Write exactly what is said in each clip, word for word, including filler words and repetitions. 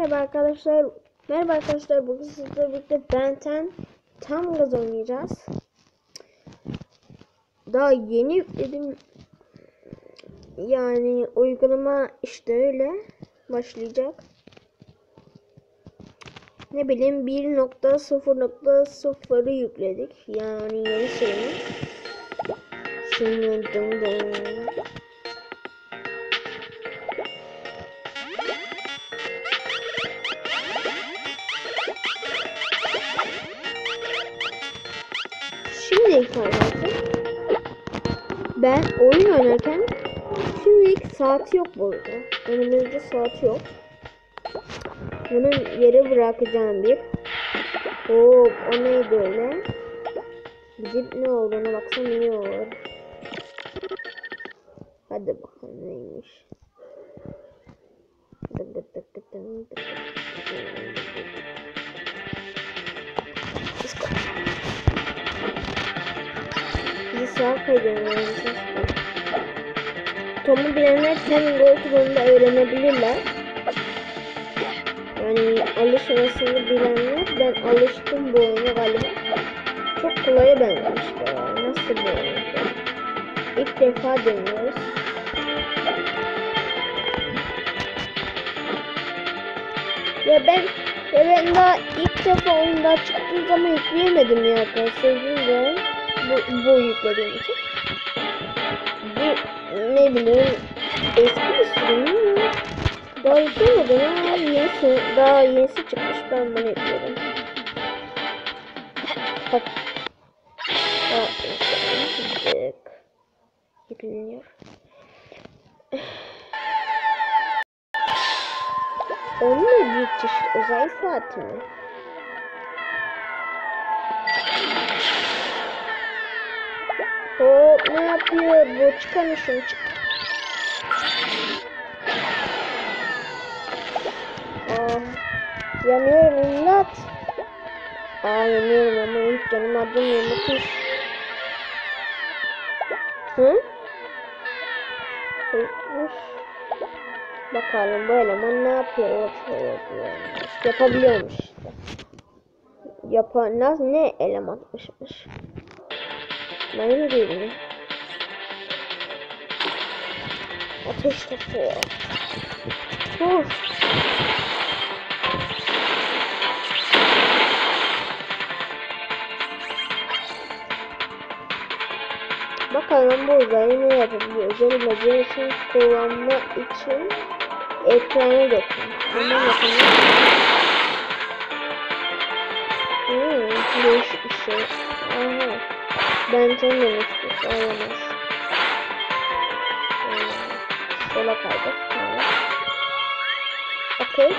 Merhaba arkadaşlar. Merhaba arkadaşlar. Bugün sizlerle birlikte Ben on tam gaz oynayacağız. Daha yeni yükledim. Yani uygulama işte öyle başlayacak. Ne bileyim bir nokta sıfır nokta sıfır'ı yükledik. Yani yeni sürümü. Şimdi dım dım. Şimdi arkadaşlar ben oyun oynarken şimdilik saati yok burada. Önümüzde saati yok. Bunun yere bırakacağım bir. Hop, o neydi öyle? Gidip ne olduğuna baksam iyi olur. Hadi bakalım neymiş. Bizi sağa kaydırmıyoruz. Tom'u bilenler Tom'un gol turunda öğrenebilirler. Yani alışmasını bilenler, ben alıştım bu oyuna galiba. Çok kolaya benzemiş be. Nasıl bu oyun? İlk defa deniyoruz. Ya ben ya ben daha ilk defa oyunda çıktığı zaman yükleyemedim ya arkadaşlar. Yüzden bu, bu yüklediğim için. Bu ne bileyim eski bir sürüm mü? Daha yüklemedim ama yenisi, daha yenisi çıkmış, ben bunu yükledim. Bak. Aa, işte, yükleniyor. Onunla büyük çeşit uzay saati mi? Hop, ne yapıyor bu? Çıkarmışım, çık. Aa, yanıyorum imdat. Aa, yanıyorum ama ilk canım adım yirmi. Hı? Bakalım bu eleman ne yapıyor? Yapabiliyormuş işte. Yapan nasıl, ne elemanmışmış? Benim gibi. Ateş topu. Uf. Bakalım bu uzayı ne yapabiliyor? Özel macerasını kullanma için ekrana dokun. Hemen yapalım. Hmm, değişik bir şey. Aha. Ben tanımamıştım. Olamaz. Sola kaydır. Tamam. Okey.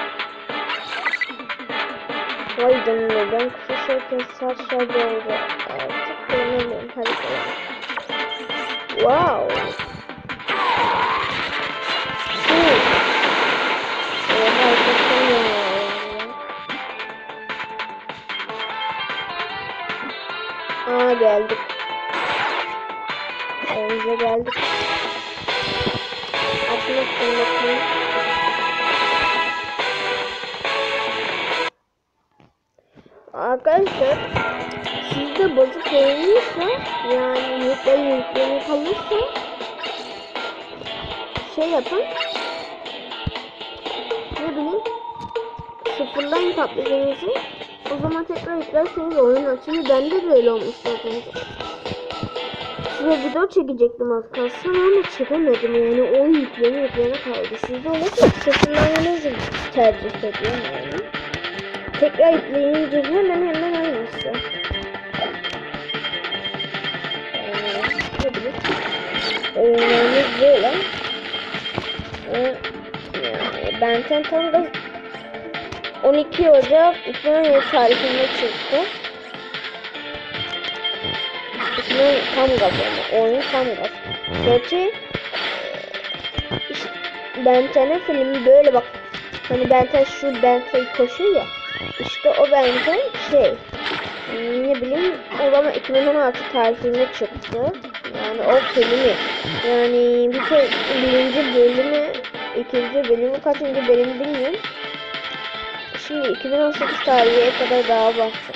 Vay canına, ben kuşarken saç şarjı oldu. Evet, çok kullanamıyorum. Hadi koyalım. Wow. Hmm. Oha, çok ya. Aa, geldik. Evimize geldik. Atmak zorundayım. Arkadaşlar, sizde bozuk oynuyorsa, yani yükleri yükleri kalırsa şey yapın, ne bileyim, sıfırlayın tabletinizi, o zaman tekrar yüklerseniz oyun açıyor. Bende de öyle olmuş zaten. Size video çekecektim az kalsın ama çekemedim, yani oyun yükleme yükleme kaldı. Sizde olursa sıfırlamanızı tercih ediyorum yani. Tekrar yükleyince hemen hemen aynısı. Oyunlarımız böyle. Ee, yani Ben tam da on iki Ocak iki bin on yedi tarihinde çıktı. iki bin on tam gaz ama oyun tam gaz. Gerçi işte Ben on'un filmi böyle bak. Hani Ben on şu Ben on koşuyor ya. İşte o Ben on şey. Ne bileyim, o zaman iki bin on altı tarihinde çıktı. Yani o filmi. Yani bir şey birinci bölümü, ikinci bölümü, kaçıncı bölümü bilmiyorum. Şimdi iki bin on sekiz tarihe kadar daha baktık.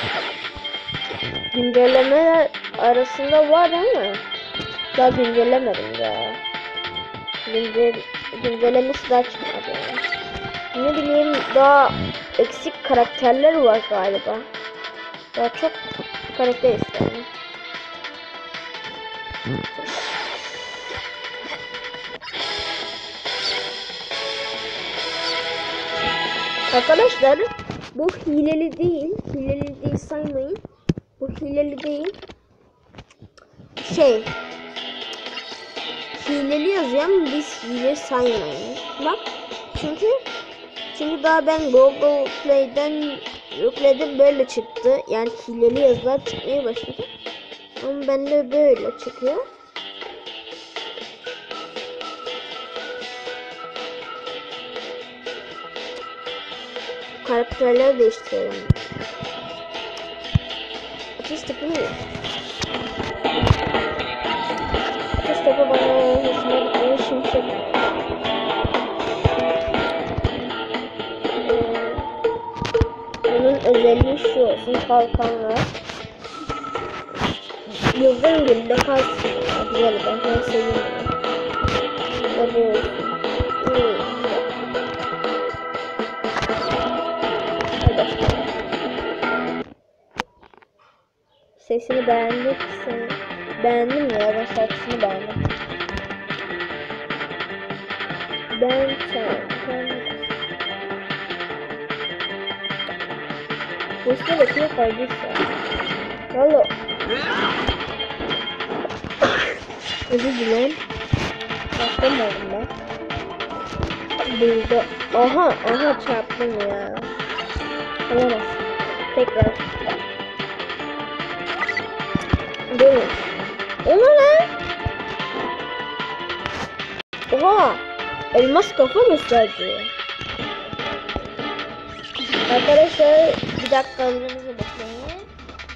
Güncellemeler arasında var ama daha güncellemedim ya. Güncel, güncellemesi daha çıkmadı yani. Ne bileyim, daha eksik karakterler var galiba. Daha çok karakter istedim. Arkadaşlar bu hileli değil, hileli değil saymayın. Bu hileli değil. Şey, hileli yazıyor ama biz hile saymayın. Bak, çünkü çünkü daha ben Google Play'den yükledim, böyle çıktı. Yani hileli yazılar çıkmaya başladı. Ama bende böyle çıkıyor. Karakterleri değiştirelim. Ateş topu mu? Ateş topu bana hoşuma gidiyor. Şimşek. Ee, bunun özelliği şu olsun. Kalkan var. Yıldırım gibi de kalsın. Güzel, ben ben seviyorum. Ve bu olsun. Hmm. Sesini beğendik. Sen beğendim ya, ben şarkısını beğendim. Ben sen bu işte de kıyı kaydıysa valla özür dilerim. Başlamadım ben. Burada aha aha çarptım ya. Olamaz. Tekrar. Değil mi? O ne lan? Oha! Elmas kafa gösterdi. Arkadaşlar bir dakika önümüze bakayım.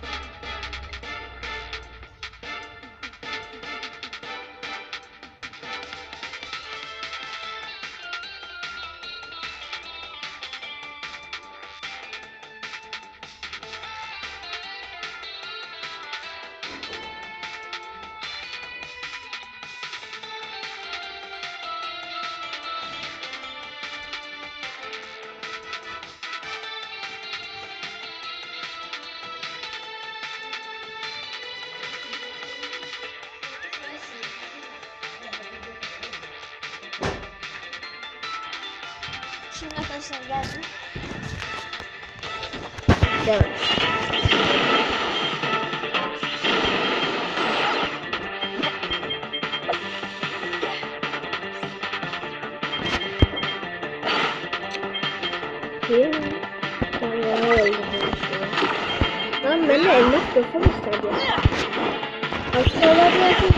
Şimdi arkadaşlar geldim. Devam. Değil mi? Ben ne oldu? Lan ben de elmas kafa gösterdi. Aşağılar geldi.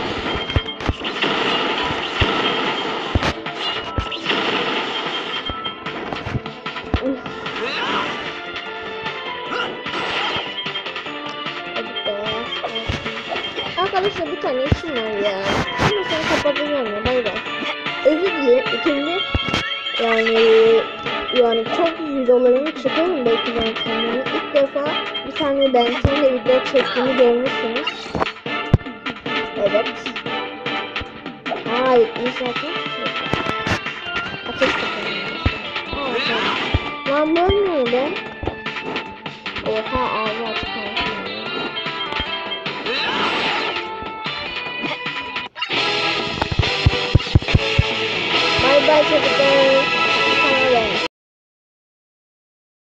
Arkadaşlar bir tane işim var ya. Ama sen kapatacağım ya. Bay bay. Özür dilerim. İkinci yani yani çok videolarımı çekerim belki ben kendimi. İlk defa bir tane ben seninle video çektiğimi görmüşsünüz. Evet. Aa bitmiş zaten. Ateş tutalım. Aa lan böyle mi be? Oha ağzı açık kalsın. Bye bye çocuklar.